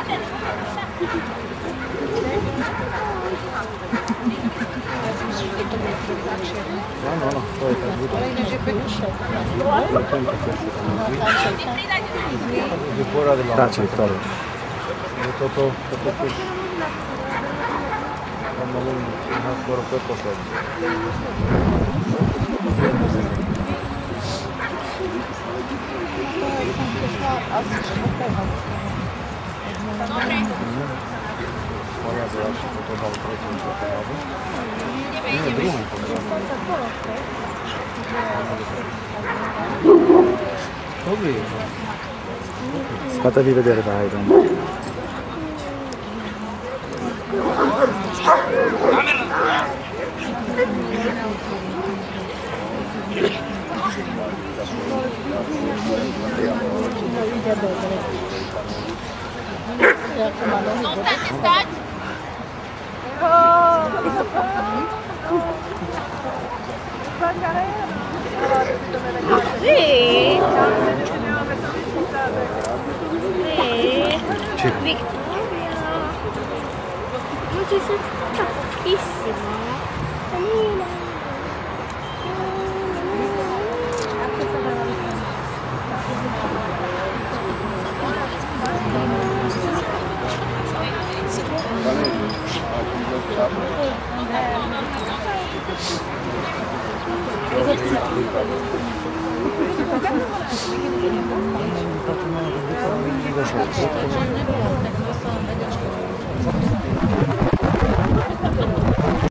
No, to je tak bude. Ale ináč je peknejšie. Radšej ktorý. Toto tiež pomalu skoro predposledný. Asi čtvrtého. Moja ďalšia toto dal tretím zatávu. Nie, druhý potom. Dobrý. Fate di vedere dai. Non state stati? Sì. Sì. Vittoria. Ma ci sei stata pochissimo. Carina. Došlo.